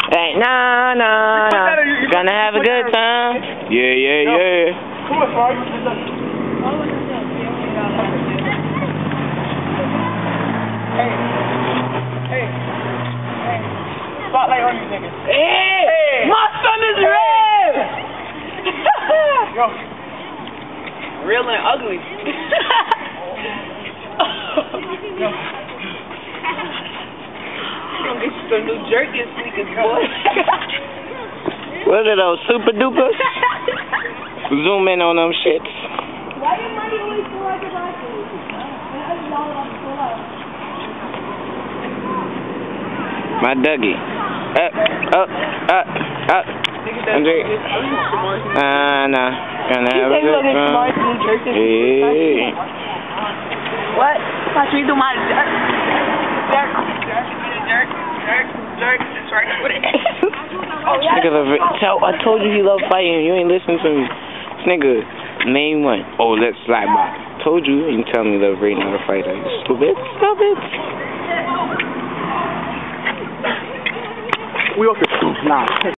Hey, nah. Gonna have a good time. Yeah. Come on, Frog. Hey. Spotlight on you niggas. Hey! My son is red! Yo. Real and ugly. Gonna get you some new jerky sneakers, boy. What are those, super dupers? Zoom in on them shits. Why did money always go like a rocket? My Dougie. Up. Andre. Nah. Gonna have a good time. Hey. What? Watch me do my jerk. Nigga, I told you he loved fighting. You ain't listening to me. This nigga, main one. Oh, let's slide by. Told you. You tell me love Ray not a fighter. You stupid. We off the... Nah.